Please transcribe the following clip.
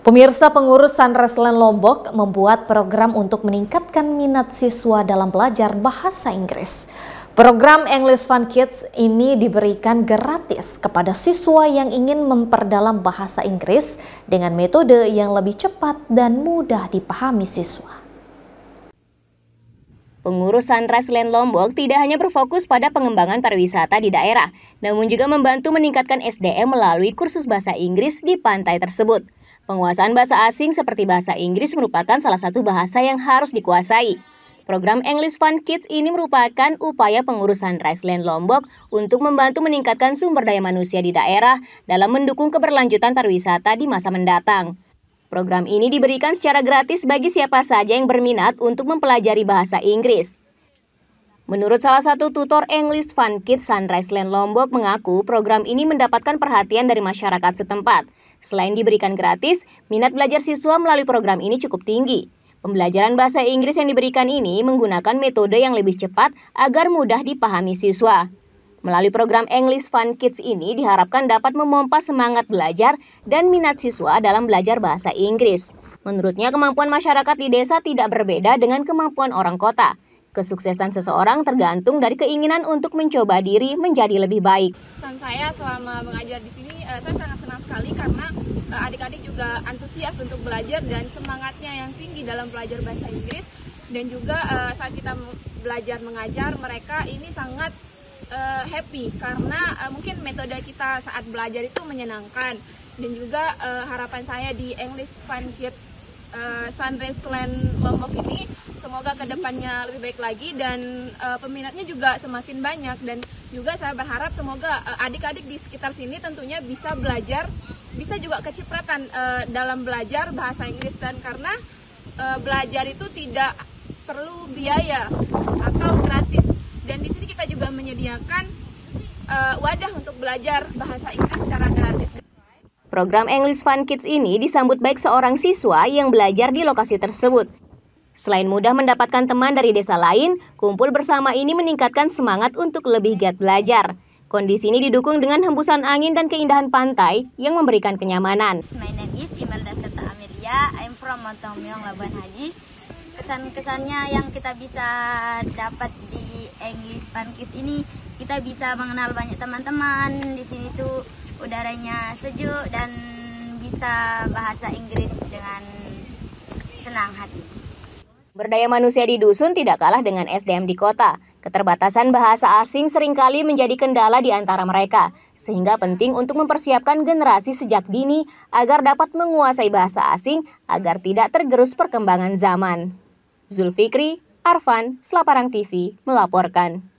Pemirsa, pengurus Sunrise-Land Lombok membuat program untuk meningkatkan minat siswa dalam belajar bahasa Inggris. Program English Fun Kids ini diberikan gratis kepada siswa yang ingin memperdalam bahasa Inggris dengan metode yang lebih cepat dan mudah dipahami siswa. Pengurus Sunrise-Land Lombok tidak hanya berfokus pada pengembangan pariwisata di daerah, namun juga membantu meningkatkan SDM melalui kursus bahasa Inggris di pantai tersebut. Penguasaan bahasa asing seperti bahasa Inggris merupakan salah satu bahasa yang harus dikuasai. Program English Fun Kids ini merupakan upaya pengurus Sunrise-Land Lombok untuk membantu meningkatkan sumber daya manusia di daerah dalam mendukung keberlanjutan pariwisata di masa mendatang. Program ini diberikan secara gratis bagi siapa saja yang berminat untuk mempelajari bahasa Inggris. Menurut salah satu tutor English Fun Kids Sunrise-Land Lombok mengaku program ini mendapatkan perhatian dari masyarakat setempat. Selain diberikan gratis, minat belajar siswa melalui program ini cukup tinggi. Pembelajaran bahasa Inggris yang diberikan ini menggunakan metode yang lebih cepat agar mudah dipahami siswa. Melalui program English Fun Kids ini diharapkan dapat memompa semangat belajar dan minat siswa dalam belajar bahasa Inggris. Menurutnya, kemampuan masyarakat di desa tidak berbeda dengan kemampuan orang kota. Kesuksesan seseorang tergantung dari keinginan untuk mencoba diri menjadi lebih baik. Pesan saya selama mengajar di sini, saya sangat senang sekali karena adik-adik juga antusias untuk belajar dan semangatnya yang tinggi dalam belajar bahasa Inggris. Dan juga saat kita belajar mengajar, mereka ini sangat happy karena mungkin metode kita saat belajar itu menyenangkan. Dan juga harapan saya di English Fun Kids Sunrise-Land Lombok ini semoga kedepannya lebih baik lagi dan peminatnya juga semakin banyak. Dan juga saya berharap semoga adik-adik di sekitar sini tentunya bisa belajar, bisa juga kecipratan dalam belajar bahasa Inggris. Dan karena belajar itu tidak perlu biaya atau gratis. Dan di sini kita juga menyediakan wadah untuk belajar bahasa Inggris secara gratis. Program English Fun Kids ini disambut baik seorang siswa yang belajar di lokasi tersebut. Selain mudah mendapatkan teman dari desa lain, kumpul bersama ini meningkatkan semangat untuk lebih giat belajar. Kondisi ini didukung dengan hembusan angin dan keindahan pantai yang memberikan kenyamanan. My name is Imelda Seta Amelia. I'm from Montong Meong, Labuan Haji. Kesan-kesannya yang kita bisa dapat di English Fun Kids ini, kita bisa mengenal banyak teman-teman. Di sini tuh udaranya sejuk dan bisa bahasa Inggris dengan senang hati. Berdaya manusia di dusun tidak kalah dengan SDM di kota. Keterbatasan bahasa asing seringkali menjadi kendala di antara mereka, sehingga penting untuk mempersiapkan generasi sejak dini agar dapat menguasai bahasa asing agar tidak tergerus perkembangan zaman. Zulfikri, Arfan, Selaparang TV melaporkan.